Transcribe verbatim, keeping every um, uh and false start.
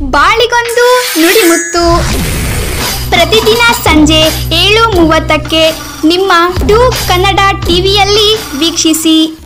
ಬಾಳಿಗೊಂದು ನುಡಿಮುತ್ತು ಪ್ರತಿದಿನ ಸಂಜೆ ಏಳು ಮೂವತ್ತಕ್ಕೆ ನಿಮ್ಮ ಟು ಕನ್ನಡ ಟಿವಿಯಲ್ಲಿ ವೀಕ್ಷಿಸಿ.